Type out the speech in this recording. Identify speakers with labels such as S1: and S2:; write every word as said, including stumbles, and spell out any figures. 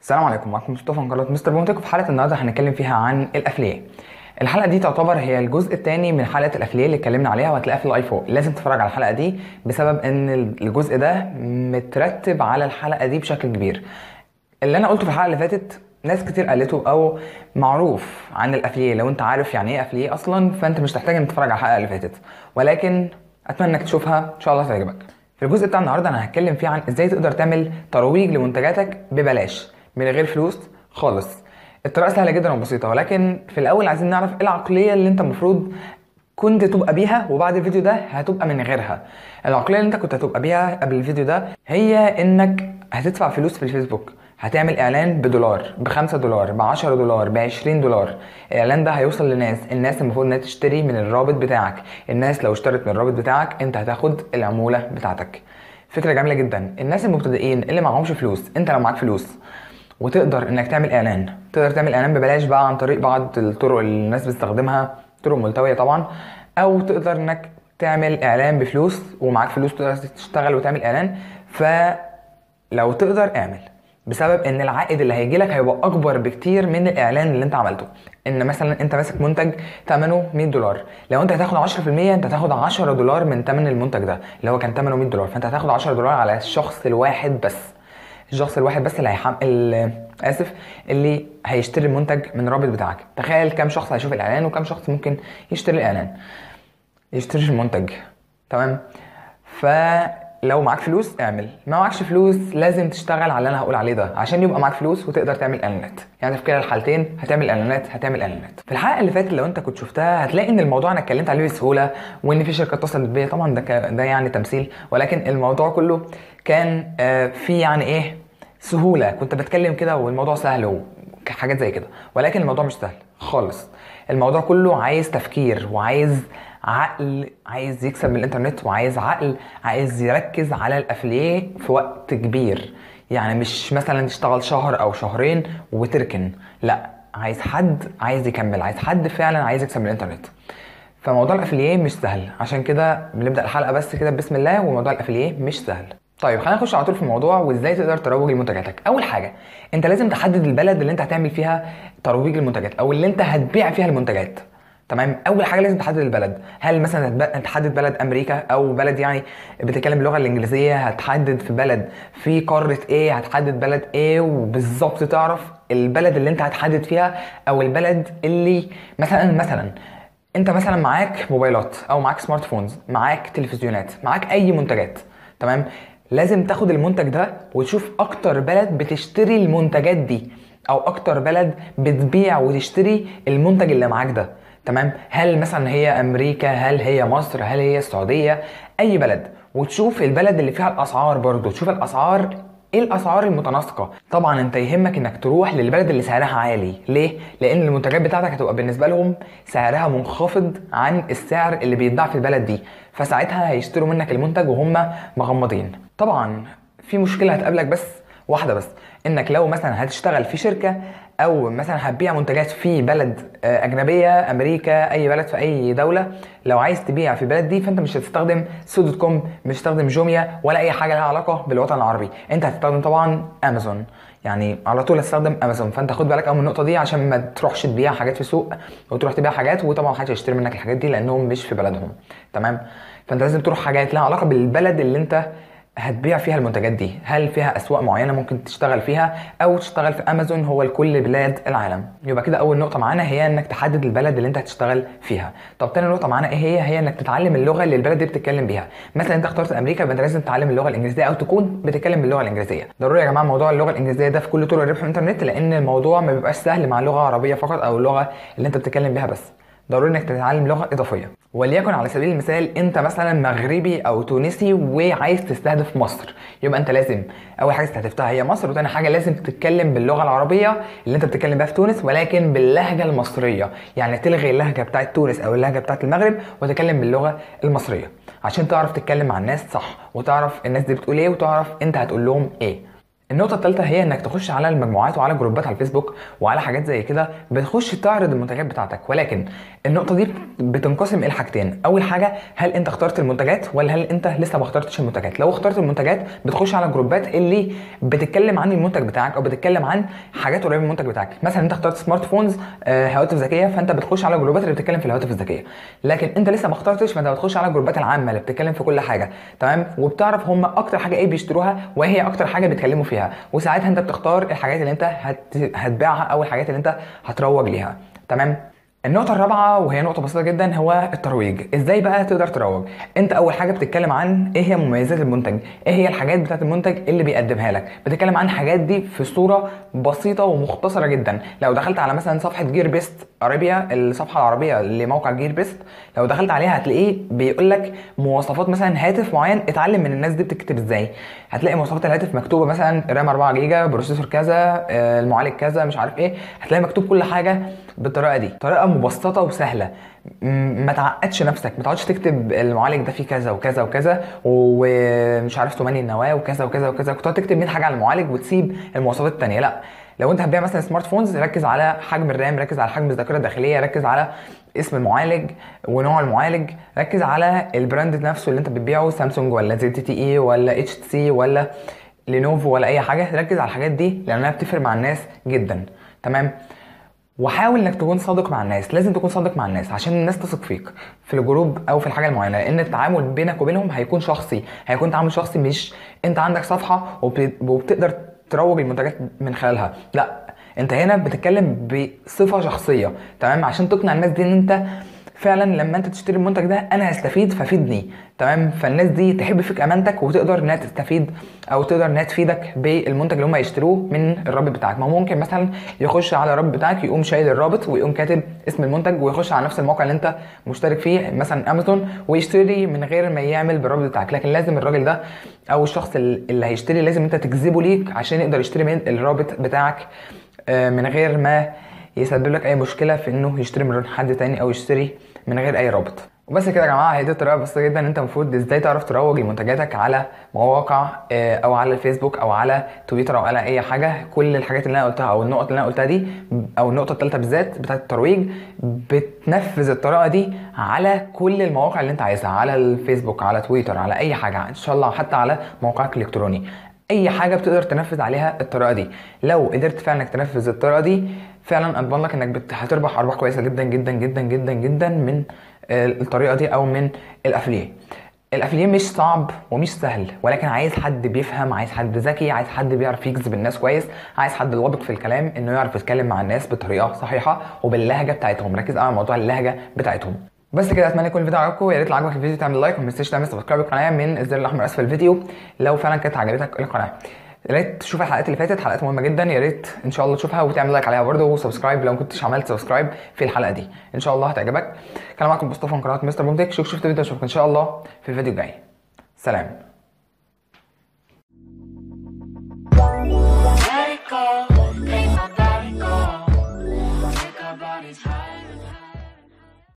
S1: السلام عليكم، معكم مصطفى من قناه مستر بومتك. وفي حلقه النهارده هنتكلم فيها عن الافليه. الحلقه دي تعتبر هي الجزء الثاني من حلقه الافليه اللي اتكلمنا عليها، وهتلاقيها في الاي فوق. لازم تتفرج على الحلقه دي بسبب ان الجزء ده مترتب على الحلقه دي بشكل كبير. اللي انا قلته في الحلقه اللي فاتت ناس كتير قالته او معروف عن الافليه. لو انت عارف يعني ايه افليه اصلا فانت مش تحتاج انك تتفرج على الحلقه اللي فاتت، ولكن اتمنى انك تشوفها ان شاء الله تعجبك. في الجزء بتاع النهارده انا هتكلم فيه عن ازاي تقدر تعمل ترويج لمنتجاتك ببلاش من غير فلوس خالص. الطريقه سهله جدا وبسيطه، ولكن في الاول عايزين نعرف ايه العقليه اللي انت المفروض كنت تبقى بيها وبعد الفيديو ده هتبقى من غيرها. العقليه اللي انت كنت هتبقى بيها قبل الفيديو ده هي انك هتدفع فلوس في الفيسبوك، هتعمل اعلان بدولار، بخمسة دولار، بعشرة دولار، بعشرين دولار. الاعلان ده هيوصل لناس، الناس المفروض انها تشتري من الرابط بتاعك. الناس لو اشترت من الرابط بتاعك انت هتاخد العموله بتاعتك. فكره جميله جدا. الناس المبتدئين اللي معهمش فلوس، انت لو معاك فلوس وتقدر انك تعمل اعلان، تقدر تعمل اعلان ببلاش بقى عن طريق بعض الطرق اللي الناس بتستخدمها، طرق ملتويه طبعا، او تقدر انك تعمل اعلان بفلوس ومعاك فلوس تقدر تشتغل وتعمل اعلان. فلو تقدر اعمل، بسبب ان العائد اللي هيجي لك هيبقى اكبر بكتير من الاعلان اللي انت عملته. ان مثلا انت ماسك منتج ثمنه مية دولار، لو انت هتاخد عشرة في المية انت هتاخد عشرة دولار من ثمن المنتج ده اللي هو كان ثمنه مية دولار، فانت هتاخد عشرة دولار على الشخص الواحد بس. الشخص الواحد بس اللي هيحمل، اسف، اللي هيشتري المنتج من الرابط بتاعك. تخيل كام شخص هيشوف الاعلان وكام شخص ممكن يشتري الاعلان، يشتري المنتج. تمام. فلو معاك فلوس اعمل، ما معكش فلوس لازم تشتغل على اللي انا هقول عليه ده عشان يبقى معاك فلوس وتقدر تعمل اعلانات. يعني في كلا الحالتين هتعمل اعلانات هتعمل اعلانات. في الحلقه اللي فاتت لو انت كنت شفتها هتلاقي ان الموضوع انا اتكلمت عليه بسهوله، وان في شركه اتصلت بيا. طبعا ده ك... ده يعني تمثيل، ولكن الموضوع كله كان آه في يعني ايه سهوله. كنت بتكلم كده والموضوع سهل وحاجات زي كده، ولكن الموضوع مش سهل خالص. الموضوع كله عايز تفكير وعايز عقل، عايز يكسب من الانترنت، وعايز عقل عايز يركز على الافليه في وقت كبير. يعني مش مثلا تشتغل شهر او شهرين وتركن، لا، عايز حد عايز يكمل، عايز حد فعلا عايز يكسب من الانترنت. فموضوع الافليه مش سهل، عشان كده بنبدا الحلقه بس كده بسم الله. وموضوع الافليه مش سهل. طيب خلينا نخش على طول في الموضوع وازاي تقدر تروج لمنتجاتك. اول حاجه انت لازم تحدد البلد اللي انت هتعمل فيها ترويج المنتجات او اللي انت هتبيع فيها المنتجات. تمام. اول حاجه لازم تحدد البلد. هل مثلا هتحدد بلد امريكا او بلد يعني بتتكلم اللغه الانجليزيه؟ هتحدد في بلد في قاره ايه؟ هتحدد بلد ايه وبالظبط تعرف البلد اللي انت هتحدد فيها، او البلد اللي مثلا مثلا انت مثلا معاك موبايلات او معاك سمارت فونز، معاك تلفزيونات، معاك اي منتجات. تمام. لازم تاخد المنتج ده وتشوف اكتر بلد بتشتري المنتجات دي، او اكتر بلد بتبيع وتشتري المنتج اللي معاك ده. تمام. هل مثلا هي امريكا؟ هل هي مصر؟ هل هي السعوديه؟ اي بلد. وتشوف البلد اللي فيها الاسعار برضو، تشوف الاسعار ايه الاسعار المتناسقه. طبعا انت يهمك انك تروح للبلد اللي سعرها عالي. ليه؟ لان المنتجات بتاعتك هتبقى بالنسبه لهم سعرها منخفض عن السعر اللي بيتباع في البلد دي، فساعتها هيشتروا منك المنتج وهم مغمضين. طبعا في مشكله هتقابلك بس واحده بس، انك لو مثلا هتشتغل في شركه او مثلا هتبيع منتجات في بلد اجنبيه، امريكا، اي بلد في اي دوله، لو عايز تبيع في البلد دي فانت مش هتستخدم سو دوت كوم، مش هتستخدم جوميا ولا اي حاجه لها علاقه بالوطن العربي. انت هتستخدم طبعا امازون، يعني على طول هتستخدم امازون. فانت خد بالك قوي من النقطه دي عشان ما تروحش تبيع حاجات في سوق وتروح تبيع حاجات وطبعا محدش هيشتري منك الحاجات دي لانهم مش في بلدهم. تمام. فانت لازم تروح حاجات لها علاقه بالبلد اللي انت هتبيع فيها المنتجات دي. هل فيها اسواق معينه ممكن تشتغل فيها، او تشتغل في امازون هو لكل بلاد العالم؟ يبقى كده اول نقطه معانا هي انك تحدد البلد اللي انت هتشتغل فيها. طب تاني نقطه معانا ايه هي؟ هي انك تتعلم اللغه اللي البلد دي بتتكلم بيها. مثلا انت اخترت امريكا يبقى انت لازم تتعلم اللغه الانجليزيه او تكون بتتكلم باللغه الانجليزيه. ضروري يا جماعه موضوع اللغه الانجليزيه ده في كل طرق الربح في الانترنت، لان الموضوع ما بيبقاش سهل مع لغه عربيه فقط او اللغه اللي انت بتتكلم بيها بس. ضروري انك تتعلم لغه اضافيه. وليكن على سبيل المثال انت مثلا مغربي او تونسي وعايز تستهدف مصر، يبقى انت لازم اول حاجه استهدفتها هي مصر، وتاني حاجه لازم تتكلم باللغه العربيه اللي انت بتتكلم بيها في تونس ولكن باللهجه المصريه. يعني تلغي اللهجه بتاعه تونس او اللهجه بتاعه المغرب وتتكلم باللغه المصريه عشان تعرف تتكلم مع الناس صح، وتعرف الناس دي بتقول ايه، وتعرف انت هتقول لهم ايه. النقطة الثالثة هي انك تخش على المجموعات وعلى جروبات على الفيسبوك وعلى حاجات زي كده، بتخش تعرض المنتجات بتاعتك. ولكن النقطة دي بتنقسم الى حاجتين. اول حاجة، هل انت اخترت المنتجات ولا هل انت لسه ما اخترتش المنتجات؟ لو اخترت المنتجات بتخش على جروبات اللي بتتكلم عن المنتج بتاعك او بتتكلم عن حاجات قريبة من المنتج بتاعك. مثلا انت اخترت سمارت فونز، آه، هواتف ذكية، فانت بتخش على جروبات اللي بتتكلم في الهواتف الذكية. لكن انت لسه ما اخترتش، فانت بتخش على الجروبات العامة اللي بتتكلم في كل حاجة، تمام؟ وبتعرف هم اكتر حاجة ايه بيشتروها وهي اكتر حاجة بيتكلموا فيها، وساعتها انت بتختار الحاجات اللي انت هت... هتبيعها او الحاجات اللي انت هتروج ليها، تمام؟ النقطة الرابعة وهي نقطة بسيطة جدا هو الترويج. ازاي بقى تقدر تروج؟ انت اول حاجة بتتكلم عن ايه هي مميزات المنتج، ايه هي الحاجات بتاعت المنتج اللي بيقدمها لك، بتتكلم عن الحاجات دي في صورة بسيطة ومختصرة جدا. لو دخلت على مثلا صفحة جير بيست ارابيا، الصفحة العربية لموقع جير بيست، لو دخلت عليها هتلاقيه بيقول لك مواصفات مثلا هاتف معين، اتعلم من الناس دي بتكتب ازاي. هتلاقي مواصفات الهاتف مكتوبة مثلا رام أربعة جيجا، بروسيسور كذا، المعالج كذا، مش عارف ايه، هتلاقي مكتوب كل حاجة بالطريقة دي، طريقة مبسطة وسهلة. ما تعقدش نفسك، ما تقعدش تكتب المعالج ده فيه كذا وكذا وكذا ومش عارف ثمانية النواه وكذا وكذا وكذا، كنت تكتب مية حاجه على المعالج وتسيب المواصفات الثانيه. لا، لو انت هتبيع مثلا سمارت فونز، ركز على حجم الرام، ركز على حجم الذاكره الداخليه، ركز على اسم المعالج ونوع المعالج، ركز على البراند نفسه اللي انت بتبيعه، سامسونج ولا زد تي اي ولا اتش تي سي ولا لينوفو ولا اي حاجه. ركز على الحاجات دي لانها بتفرق مع الناس جدا، تمام؟ وحاول انك تكون صادق مع الناس، لازم تكون صادق مع الناس عشان الناس تثق فيك في الجروب او في الحاجه المعينه، لان التعامل بينك وبينهم هيكون شخصي، هيكون تعامل شخصي، مش انت عندك صفحه وبتقدر تروج المنتجات من خلالها. لا، انت هنا بتتكلم بصفه شخصيه، تمام؟ عشان تقنع الناس دي ان انت فعلا لما انت تشتري المنتج ده انا هستفيد ففيدني، تمام؟ فالناس دي تحب فيك امانتك وتقدر انها تستفيد او تقدر انها تفيدك بالمنتج اللي هم يشتروه من الرابط بتاعك. ما ممكن مثلا يخش على الرابط بتاعك يقوم شايل الرابط ويقوم كاتب اسم المنتج ويخش على نفس الموقع اللي انت مشترك فيه مثلا امازون ويشتري من غير ما يعمل بالرابط بتاعك. لكن لازم الراجل ده او الشخص اللي هيشتري لازم انت تجذبه ليك عشان يقدر يشتري من الرابط بتاعك من غير ما يسبب لك اي مشكله في انه يشتري من حد تاني او يشتري من غير اي رابط. وبس كده يا جماعه، هي دي طريقه بسيطه جدا انت المفروض ازاي تعرف تروج لمنتجاتك على مواقع او على الفيسبوك او على تويتر او على اي حاجه. كل الحاجات اللي انا قلتها او النقط اللي انا قلتها دي او النقطه الثالثه بالذات بتاعه الترويج، بتنفذ الطريقه دي على كل المواقع اللي انت عايزها، على الفيسبوك، على تويتر، على اي حاجه ان شاء الله، حتى على موقعك الالكتروني، اي حاجه بتقدر تنفذ عليها الطريقه دي. لو قدرت فعلا انك تنفذ الطريقه دي، فعلا اضمن لك انك هتربح ارباح كويسه جدا جدا جدا جدا جدا من الطريقه دي او من الافليه. الافليه مش صعب ومش سهل، ولكن عايز حد بيفهم، عايز حد ذكي، عايز حد بيعرف يجذب الناس كويس، عايز حد لابق في الكلام، انه يعرف يتكلم مع الناس بطريقه صحيحه وباللهجه بتاعتهم. ركز على موضوع اللهجه بتاعتهم. بس كده، اتمنى يكون الفيديو عجبكم. يا ريت لو عجبك الفيديو تعمل لايك وما تنساش تعمل سبسكرايب للقناه من الزر الاحمر اسفل الفيديو لو فعلا كانت عجبتك القناه. يا ريت تشوف الحلقات اللي فاتت، حلقات مهمه جدا، يا ريت ان شاء الله تشوفها وتعمل لايك عليها برده وسبسكرايب لو ما كنتش عملت سبسكرايب في الحلقه دي، ان شاء الله هتعجبك. كان معاكم مصطفى من قناه مستر بومتك. شوف شفت الفيديو، اشوفك ان شاء الله في الفيديو الجاي. سلام.